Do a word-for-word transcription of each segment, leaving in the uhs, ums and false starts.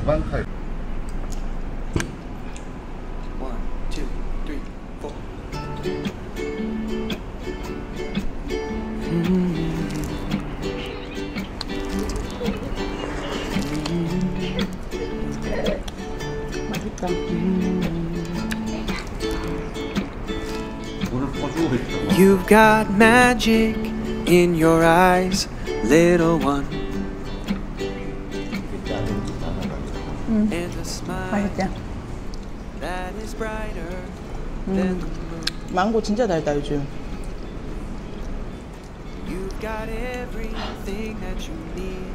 이방칼. One, two, three, four. 맛있다. 물을 퍼주고 있어. You've got magic in your eyes, little one. 음, And a smile 맛있다. that is brighter than the moon. 망고 진짜 달다 요즘. You've got everything that you need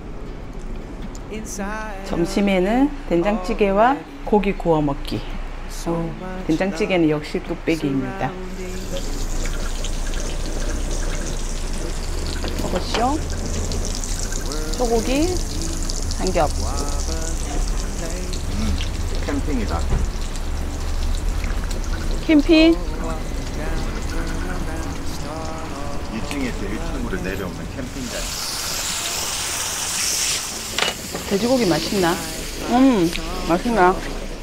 inside. 점심에는 된장찌개와 고기 구워 먹기. 어, 된장찌개는 역시 뚝배기입니다. 먹었쇼? 소고기 한 겹. 캠핑이다. 캠핑? 이 층에서 일 층으로 내려오면 캠핑장. 돼지고기 맛있나? 음, 맛있나?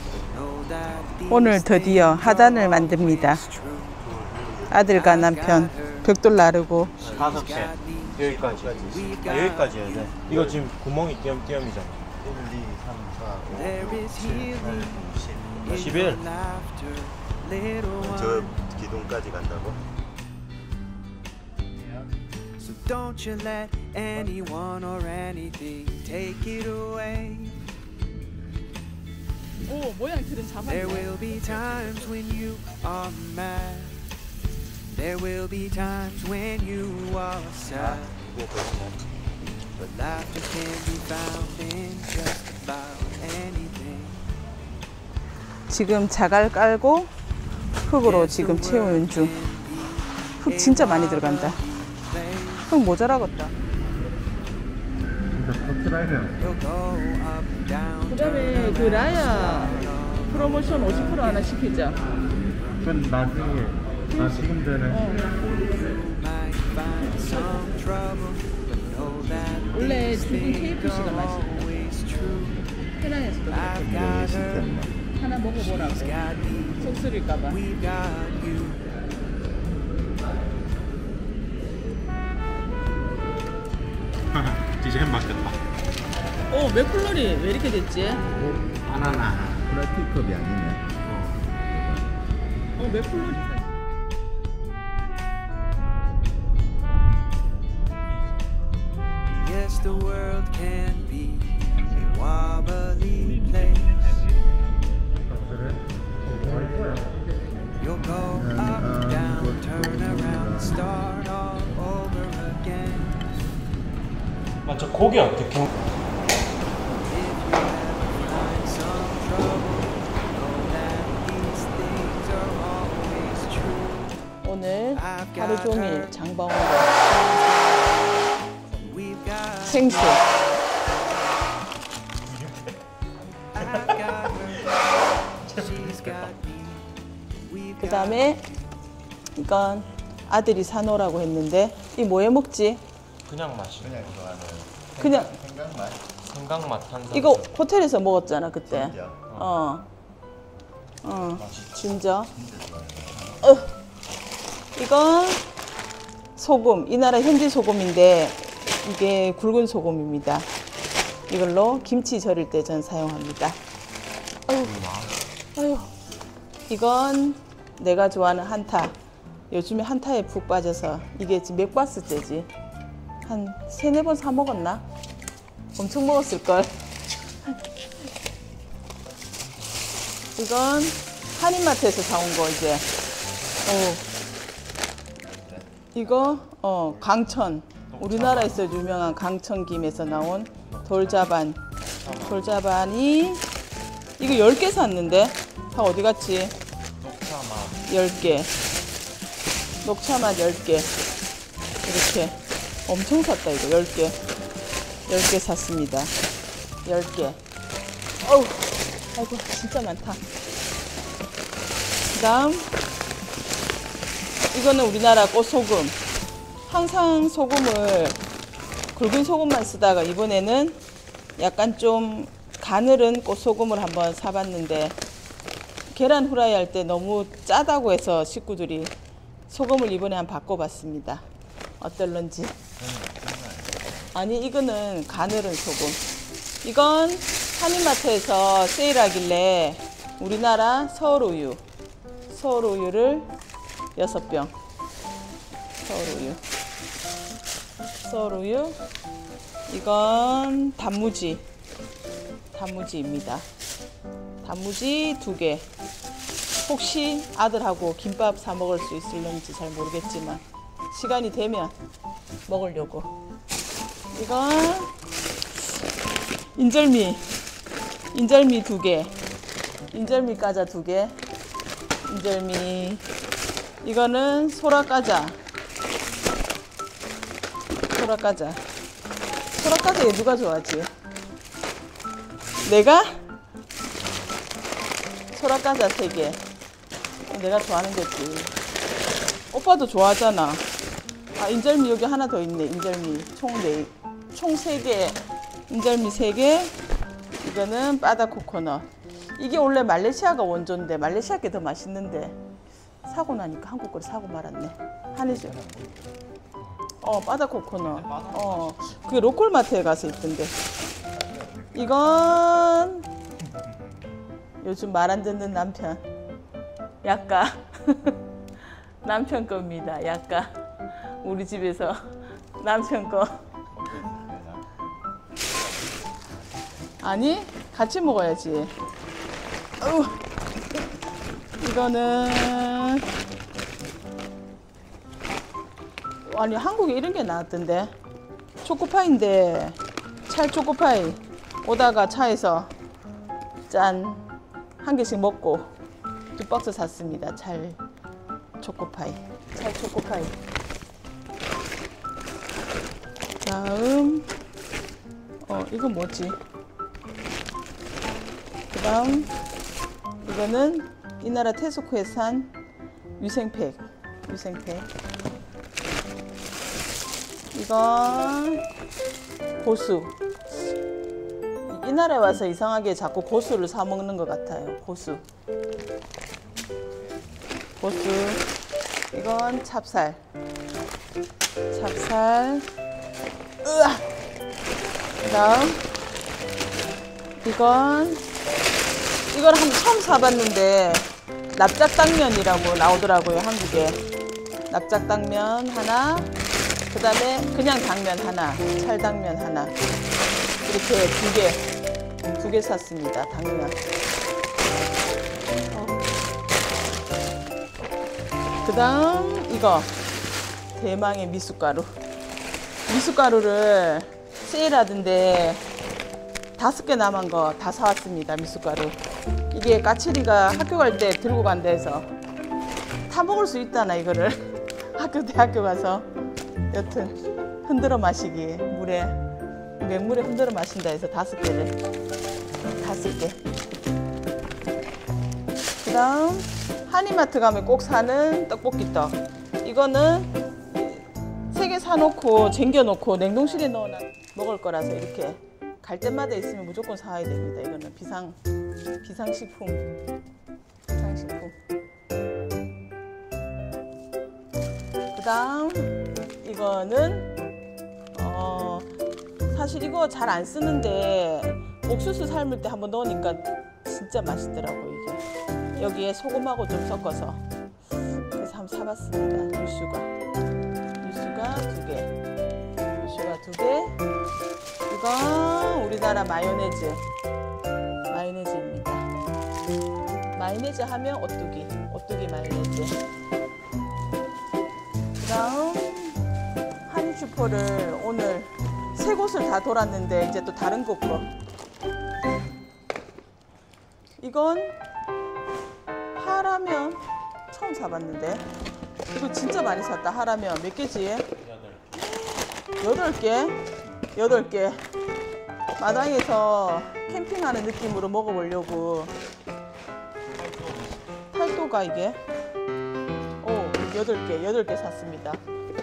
오늘 드디어 하단을 만듭니다. 아들과 남편 벽돌 나르고. 다섯 개 여기까지 아, 여기까지 해야 돼. 이거 지금 구멍이 띄엄띄엄이잖아. 일, 이, 삼, 사, 오, There 육, is 칠, healing 팔, in 십일. your laughter, little 저 one. 기둥까지 간다고? So don't you let anyone or anything take it away. 오, 모양 들은 There will be times when you are mad. There will be times when you are sad. But laughter can be found in just about anything. 지금 자갈 깔고 흙으로 지금 채우는 중. 흙 진짜 많이 들어간다. 흙 모자라겠다. 진짜 터트라이는 You'll go up and down. 그 다음에 그 라야 프로모션 오십 퍼센트 하나 시키자. 그건 나중에 나 지금 되는 Might find some trouble, but know that 원래 these 두 분 things 케이에프씨가 are 맛있다. always true. 해낭에서도 I've 그렇게 got her, 하나 먹어보라고. she's got me, 속 쓰릴까봐. we've got you. 디자인 바뀌었다. 오, 맥콜로리 왜 이렇게 됐지? 바나나. 플라스틱컵이 아니네. 어, 맥콜로리. Yes, the world can be a wobbly place. You'll go up, down, turn around, start all over again. 맞죠? 고기 어떻게? If you ever find some trouble, know that these things are always true. 오늘 하루 종일 장방으로 We've got, 생수. I've got her, she's got me. We've 그 got 다음에 이건 아들이 사놓으라고 했는데 이 뭐해 먹지? 그냥 맛이. 그냥 좋아하는 그냥 생강맛. 생강맛 탄산. 이거 호텔에서 먹었잖아 그때. 진짜? 어. 어. 진짜. 어. 이건 소금. 이 나라 현지 소금인데 이게 굵은 소금입니다. 이걸로 김치 절일 때 전 사용합니다. 아유. 아유. 이건 내가 좋아하는 한타. 요즘에 한타에 푹 빠져서 이게 지금 몇 바스째지? 한 세네 번 사 먹었나? 엄청 먹었을걸. 이건 한인마트에서 사온 거 이제. 어. 이거 어 강천. 우리나라에서 유명한 강천김에서 나온 돌자반. 돌자반이 이거 열 개 샀는데 다 어디 갔지? 녹차맛. 열 개. 녹차맛 열 개. 이렇게 엄청 샀다 이거 열 개. 열 개 샀습니다. 열 개. 어우, 아이고 진짜 많다. 그다음 이거는 우리나라 꽃소금. 항상 소금을 굵은 소금만 쓰다가 이번에는 약간 좀 가늘은 꽃소금을 한번 사봤는데 계란 후라이 할 때 너무 짜다고 해서 식구들이 소금을 이번에 한번 바꿔봤습니다. 어떨런지. 아니 이거는 가늘은 소금. 이건 한인마트에서 세일하길래 우리나라 서울우유 서울우유를 여섯 병 서울우유 서울우유 이건 단무지 단무지입니다. 단무지 두 개. 혹시 아들하고 김밥 사 먹을 수 있을는지 잘 모르겠지만 시간이 되면 먹으려고. 이건 인절미 인절미 두 개. 인절미 과자 두 개. 인절미. 이거는 소라과자. 소라과자. 소라과자 얘 누가 좋아하지? 내가? 소라과자 세 개. 내가 좋아하는 거지. 오빠도 좋아하잖아. 아, 인절미 여기 하나 더 있네. 인절미 총 네, 총 세 개. 인절미 세 개. 이거는 바다 코코넛. 이게 원래 말레이시아가 원조인데 말레이시아 게 더 맛있는데 사고 나니까 한국 걸 사고 말았네. 한이죠. 어, 바다 코코넛. 어, 그게 로컬마트에 가서 있던데. 이건 요즘 말 안 듣는 남편. 약가. 남편 겁니다. 약가. 우리 집에서 남편 거. 아니, 같이 먹어야지. 어우. 이거는 아니 한국에 이런 게 나왔던데. 초코파이인데 찰 초코파이 오다가 차에서 짠 한 개씩 먹고 두 박스 샀습니다. 찰 초코파이. 찰 초코파이. 다음 어 이건 뭐지? 그 다음 이거는 이 나라 테스코에서 산 위생팩. 위생팩. 이건 고수. 이 나라에 와서 이상하게 자꾸 고수를 사 먹는 것 같아요. 고수. 고수. 이건 찹쌀. 찹쌀. 으아! 그 다음 이건 이걸 한 처음 사봤는데 납작당면이라고 나오더라고요. 한국에. 납작당면 하나, 그 다음에 그냥 당면 하나, 찰당면 하나. 이렇게 두 개, 두 개 샀습니다. 당면. 어. 그 다음 이거 대망의 미숫가루. 미숫가루를 세일하던데 다섯 개 남은 거 다 사왔습니다. 미숫가루. 이게 까칠이가 학교 갈 때 들고 간다 해서 타 먹을 수 있다나 이거를. 학교 대학교 가서 여튼 흔들어 마시기 물에 맹물에 흔들어 마신다 해서 다섯 개를 다섯 개. 그 다음 한인마트 가면 꼭 사는 떡볶이 떡. 이거는 세 개 사놓고 쟁겨놓고 냉동실에 넣어놔 먹을 거라서 이렇게 갈 때마다 있으면 무조건 사와야 됩니다. 이거는 비상 비상식품. 비상식품. 그 다음 이거는 어 사실 이거 잘 안 쓰는데 옥수수 삶을 때 한번 넣으니까 진짜 맛있더라고. 이게 여기에 소금하고 좀 섞어서 그래서 한번 사봤습니다. 유슈가 유슈가 두 개. 유슈가 두 개. 이건 우리나라 마요네즈. 마요네즈입니다. 마요네즈 하면 오뚜기. 오뚜기 마요네즈. 그 다음 한인슈퍼를 오늘 세 곳을 다 돌았는데 이제 또 다른 곳 거. 이건 하라면 처음 사봤는데 이거 진짜 많이 샀다. 하라면 몇 개지? 여덟 개? 여덟 개. 마당에서 캠핑하는 느낌으로 먹어보려고. 팔도가 이게? 오, 여덟 개, 여덟 개 샀습니다.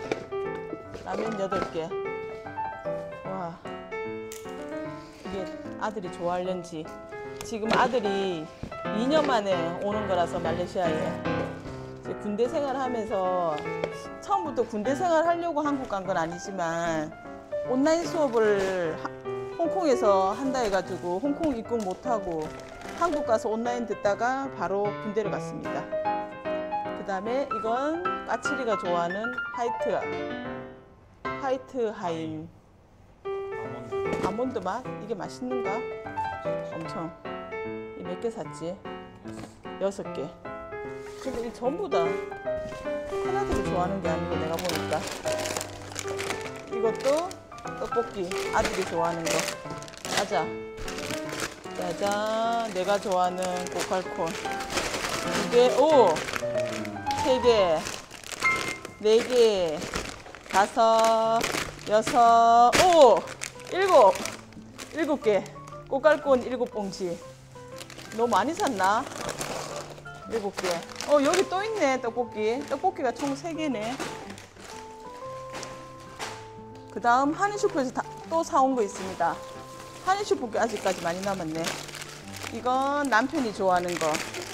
라면 여덟 개. 와, 이게 아들이 좋아할런지. 지금 아들이 이 년 만에 오는 거라서 말레이시아에. 이제 군대 생활하면서 처음부터 군대 생활 하려고 한국 간 건 아니지만 온라인 수업을 하, 홍콩에서 한다 해가지고 홍콩 입국 못하고 한국 가서 온라인 듣다가 바로 군대를 갔습니다. 그 다음에 이건 까칠이가 좋아하는 화이트 화이트 하임 아몬드. 아몬드 맛? 이게 맛있는가? 엄청. 이 몇 개 샀지? 여섯 개. 근데 이 전부 다 큰아들이 좋아하는 게 아니고 내가 보니까 이것도 떡볶이 아들이 좋아하는 거. 가자. 짜잔. 내가 좋아하는 고칼콘. 이게 오! 세 개, 네 개, 다섯, 여섯, 오! 일곱! 일곱 개. 고칼콘 일곱 봉지. 너무 많이 샀나? 일곱 개. 어, 여기 또 있네, 떡볶이. 떡볶이가 총 세 개네. 그 다음 한인슈퍼에서 또 사온 거 있습니다. 한인슈퍼 아직까지 많이 남았네. 이건 남편이 좋아하는 거.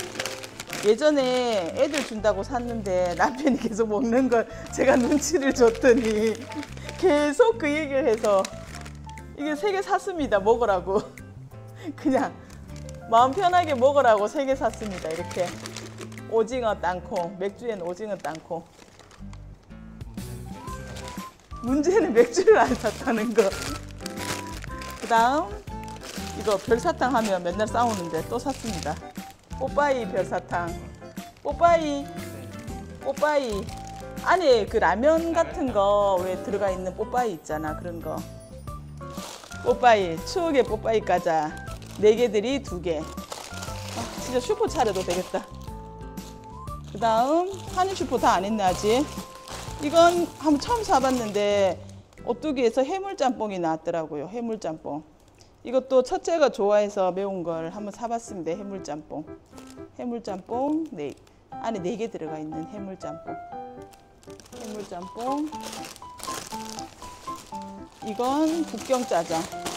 예전에 애들 준다고 샀는데 남편이 계속 먹는 걸 제가 눈치를 줬더니 계속 그 얘기를 해서 이게 세 개 샀습니다. 먹으라고. 그냥 마음 편하게 먹으라고 세 개 샀습니다. 이렇게 오징어 땅콩, 맥주엔 오징어 땅콩. 문제는 맥주를 안 샀다는 거. 그 다음 이거 별사탕 하면 맨날 싸우는데 또 샀습니다. 뽀빠이 별사탕. 뽀빠이 뽀빠이 안에 그 라면 같은 거 왜 들어가 있는 뽀빠이 있잖아. 그런 거. 뽀빠이 추억의 뽀빠이 과자 네 개들이 두 개. 아, 진짜 슈퍼 차려도 되겠다. 그 다음 한인슈퍼 다 안 했네 아직. 이건 한번 처음 사봤는데 오뚜기에서 해물짬뽕이 나왔더라고요. 해물짬뽕. 이것도 첫째가 좋아해서 매운 걸 한번 사봤습니다. 해물짬뽕. 해물짬뽕 네, 안에 네 개 들어가 있는 해물짬뽕. 해물짬뽕. 이건 북경짜장.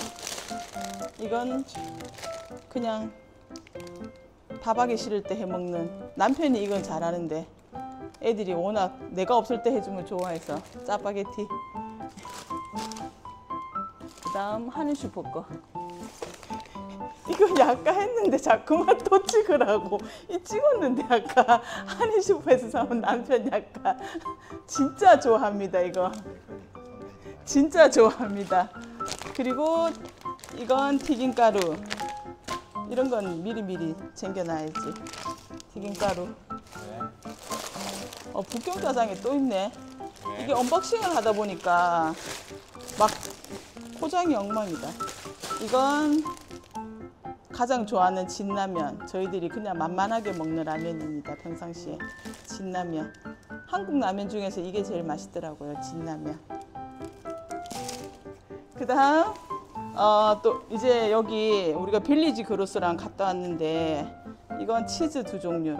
이건 그냥 밥하기 싫을 때 해먹는. 남편이 이건 잘하는데 애들이 워낙 내가 없을 때 해주면 좋아해서 짜파게티. 그 다음 한인슈퍼 거. 이거 아까 했는데 자꾸만 또 찍으라고. 이 찍었는데 아까 한인슈퍼에서 사온 남편 약간 진짜 좋아합니다. 이거 진짜 좋아합니다. 그리고 이건 튀김가루. 이런 건 미리미리 챙겨놔야지. 튀김가루. 어, 북경짜장에 또 있네. 이게 언박싱을 하다 보니까 막 포장이 엉망이다. 이건 가장 좋아하는 진라면. 저희들이 그냥 만만하게 먹는 라면입니다. 평상시에. 진라면. 한국 라면 중에서 이게 제일 맛있더라고요. 진라면. 그 다음 어, 또 이제 여기 우리가 빌리지 그로스랑 갔다 왔는데 이건 치즈 두 종류.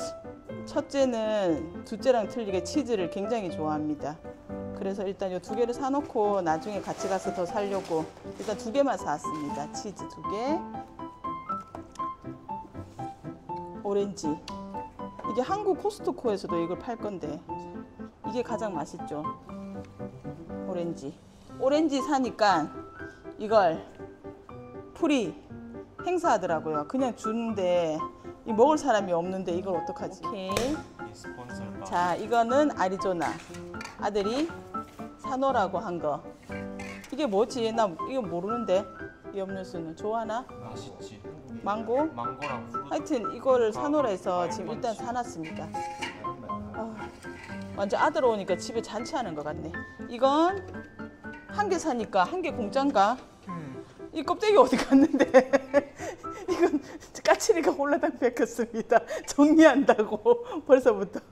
첫째는 둘째랑 틀리게 치즈를 굉장히 좋아합니다. 그래서 일단 이 두 개를 사놓고 나중에 같이 가서 더 사려고 일단 두 개만 사왔습니다. 치즈 두 개. 오렌지. 이게 한국 코스트코에서도 이걸 팔 건데 이게 가장 맛있죠. 오렌지. 오렌지 사니까 이걸 프리 행사하더라고요. 그냥 주는데 이 먹을 사람이 없는데 이걸 어떡하지? 오케이. 자, 이거는 아리조나. 아들이 사놓으라고 한 거. 이게 뭐지? 나 이거 모르는데. 이 음료수는 좋아하나? 맛있지. 망고? 망고랑 후르. 하여튼 이거를 사놓으라 해서 지금 일단 사놨습니다. 아, 완전 아들 오니까 집에 잔치하는 것 같네. 이건 한 개 사니까 한 개 공짜인가? 이 껍데기 어디 갔는데? 이건 까칠이가 홀라당 뺏겼습니다. 정리한다고 벌써부터.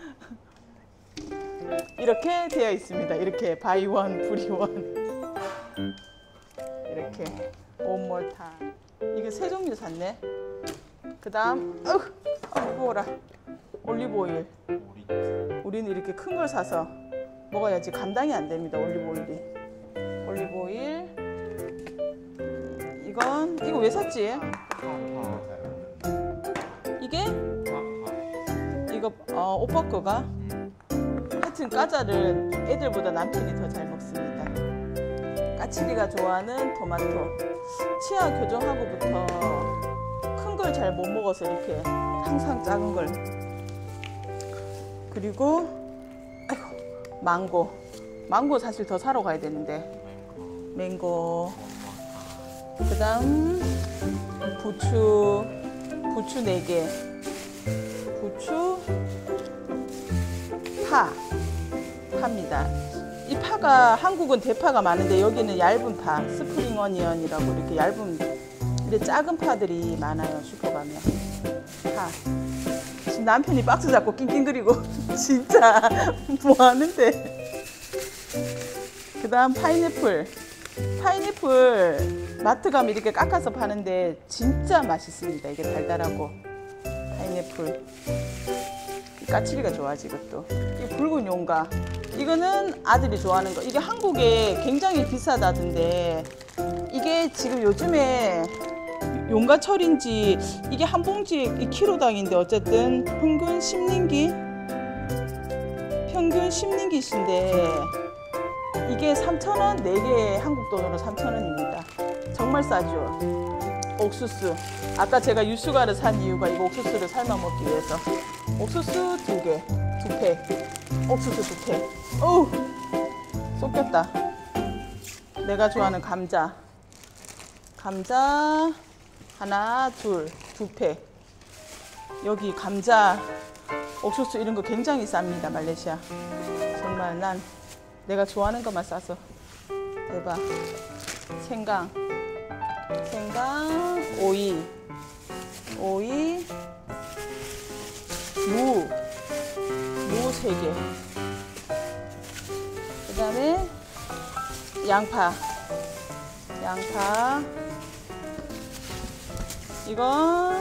이렇게 되어 있습니다. 이렇게 바이원, 브리원. 이렇게 원몰 타. 이게 세 종류 샀네. 그 다음 어우, 아, 무거워라. 올리브 오일. 우리는 이렇게 큰 걸 사서 먹어야지 감당이 안 됩니다. 올리브 오일이. 올리브 오일. 이건 이거 왜 샀지? 이게 이거 어, 오빠 거가 하여튼 과자를 애들보다 남편이 더 잘 먹습니다. 까칠이가 좋아하는 토마토. 치아 교정하고부터 큰 걸 잘 못 먹어서 이렇게 항상 작은 걸. 그리고 아이고, 망고. 망고 사실 더 사러 가야 되는데 맹고. 그 다음 부추. 부추 네 개. 부추. 파. 파입니다. 이 파가 한국은 대파가 많은데 여기는 얇은 파, 스프링 어니언이라고 이렇게 얇은 이렇게 작은 파들이 많아요. 슈퍼 가면. 파. 지금 남편이 박스 잡고 낑낑거리고 진짜 뭐 하는데. 그 다음 파인애플. 파인애플 마트 가면 이렇게 깎아서 파는데 진짜 맛있습니다. 이게 달달하고. 파인애플. 까칠이가 좋아하지 이것도. 이 붉은 용가. 이거는 아들이 좋아하는 거. 이게 한국에 굉장히 비싸다던데 이게 지금 요즘에 용가철인지 이게 한 봉지에 이 킬로당인데 어쨌든 평균 십링기 평균 십링기신데 이게 삼천 원, 네 개 한국 돈으로 삼천 원입니다. 정말 싸죠. 옥수수. 아까 제가 유수가를 산 이유가 이거 옥수수를 삶아 먹기 위해서. 옥수수 두 개, 두 팩. 옥수수 두 팩. 어우, 쏟겼다. 내가 좋아하는 감자. 감자 하나, 둘, 두 팩. 여기 감자, 옥수수 이런 거 굉장히 쌉니다, 말레이시아. 정말 난 내가 좋아하는 것만 싸서. 대박. 생강. 생강, 오이. 오이. 무. 무 세 개. 그 다음에 양파. 양파. 이건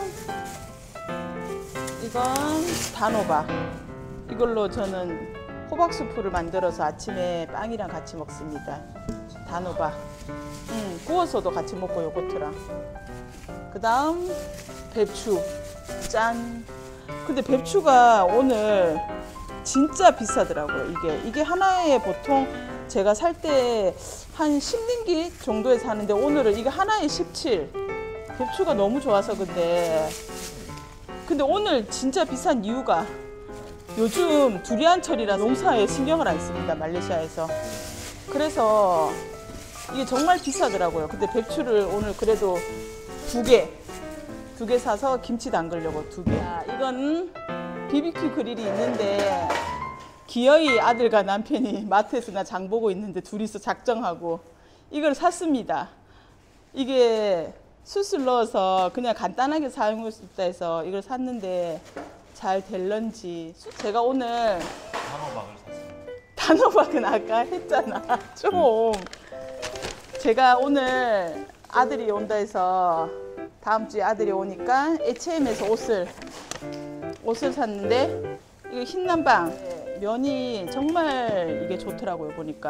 이건 단호박. 이걸로 저는 호박 수프를 만들어서 아침에 빵이랑 같이 먹습니다. 단호박. 음, 구워서도 같이 먹고 요거트랑. 그 다음 배추. 짠. 근데 배추가 오늘 진짜 비싸더라고요. 이게 이게 하나에 보통 제가 살 때 한 십링기 정도에 사는데 오늘은 이게 하나에 십칠. 배추가 너무 좋아서. 근데 근데 오늘 진짜 비싼 이유가 요즘 두리안철이라 농사에 신경을 안 씁니다, 말레이시아에서. 그래서 이게 정말 비싸더라고요. 근데 배추를 오늘 그래도 두 개, 두 개 사서 김치 담그려고 두 개. 아, 이건 비비큐 그릴이 있는데 기어이 아들과 남편이 마트에서 나 장 보고 있는데 둘이서 작정하고 이걸 샀습니다. 이게 숯을 넣어서 그냥 간단하게 사용할 수 있다 해서 이걸 샀는데 잘 될런지. 제가 오늘 단호박을 샀습니다. 단호박은 아까 했잖아. 좀 제가 오늘 아들이 온다 해서 다음 주에 아들이 오니까 에이치엠에서 옷을 옷을 샀는데 이거 흰남방. 면이 정말 이게 좋더라고요. 보니까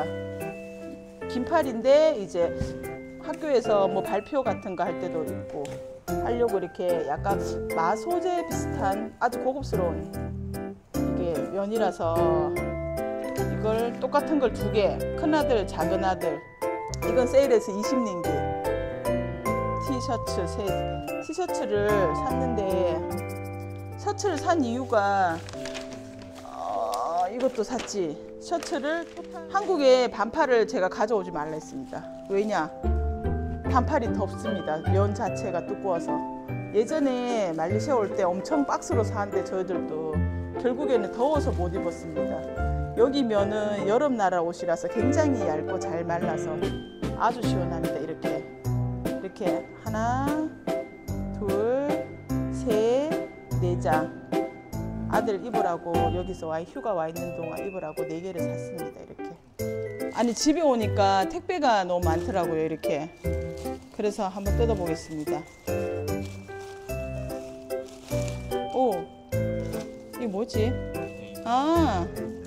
긴팔인데 이제 학교에서 뭐 발표 같은 거 할 때도 입고 하려고 이렇게 약간 마소제 비슷한 아주 고급스러운 이게 면이라서 이걸 똑같은 걸 두 개. 큰아들, 작은아들. 이건 세일해서 이십링기. 티셔츠 세 티셔츠를 샀는데 셔츠를 산 이유가 어, 이것도 샀지. 셔츠를 한국에 반팔을 제가 가져오지 말라 했습니다. 왜냐? 반팔이 덥습니다. 면 자체가 두꺼워서. 예전에 말레이시아 올 때 엄청 박스로 사는데 저희들도 결국에는 더워서 못 입었습니다. 여기 면은 여름 나라 옷이라서 굉장히 얇고 잘 말라서 아주 시원합니다. 이렇게 이렇게 하나, 둘, 셋, 네 장. 아들 입으라고 여기서 와 휴가 와 있는 동안 입으라고 네 개를 샀습니다. 이렇게. 아니 집에 오니까 택배가 너무 많더라고요. 이렇게. 그래서 한번 뜯어보겠습니다. 오, 이게 뭐지? 아,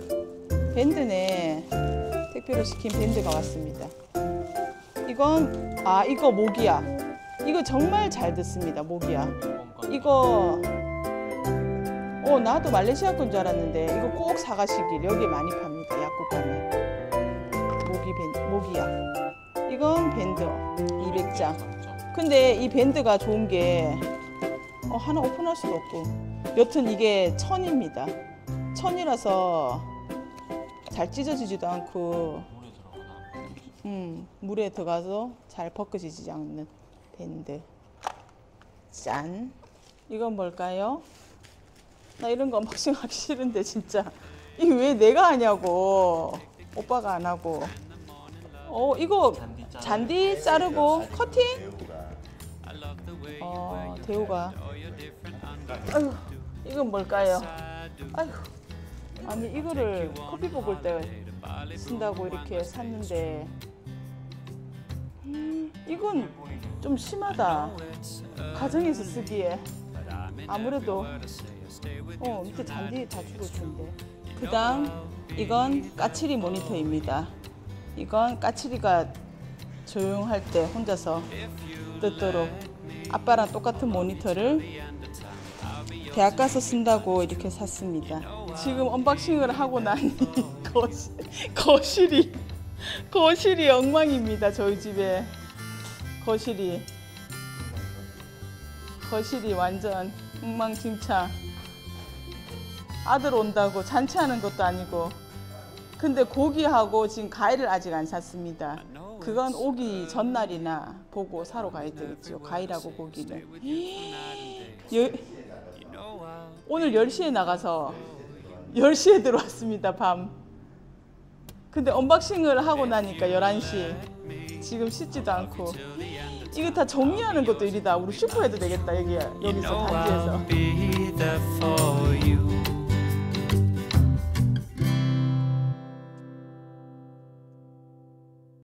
밴드네. 택배로 시킨 밴드가 왔습니다. 이건 아 이거 모기야. 이거 정말 잘 듣습니다. 모기야. 이거 어 나도 말레이시아 건 줄 알았는데 이거 꼭 사가시길. 여기 많이 팝니다. 약국 가면. 모기 밴 모기약. 이건 밴드 이백 장. 근데 이 밴드가 좋은 게 어, 하나 오픈할 수도 없고. 여튼 이게 천입니다. 천이라서 잘 찢어지지도 않고 음, 물에 들어가서 잘 벗겨지지 않는 밴드. 짠. 이건 뭘까요? 나 이런 거 언박싱 하기 싫은데 진짜. 이게 왜 내가 하냐고. 오빠가 안 하고. 어 이거 잔디 자르고 커팅? 어 대우가. 아유 이건 뭘까요? 아유 아니 이거를 커피 볶을 때 쓴다고 이렇게 샀는데 음, 이건 좀 심하다. 가정에서 쓰기에 아무래도 어 밑에 잔디 다 줄어주는데. 그다음 이건 까칠이 모니터입니다. 이건 까칠이가 조용할 때 혼자서 듣도록 아빠랑 똑같은 모니터를 대학 가서 쓴다고 이렇게 샀습니다. 지금 언박싱을 하고 나니 거실, 거실이 거실이 엉망입니다. 저희 집에 거실이 거실이 완전 엉망진창. 아들 온다고 잔치하는 것도 아니고. 근데 고기하고 지금 과일을 아직 안 샀습니다. 그건 오기 전날이나 보고 사러 가야 되겠죠. 과일하고 고기는. 여, 오늘 열 시에 나가서 열 시에 들어왔습니다. 밤. 근데 언박싱을 하고 나니까 열한 시. 지금 씻지도 않고. 이거 다 정리하는 것도 일이다. 우리 슈퍼 해도 되겠다. 여기, 여기서 단지에서.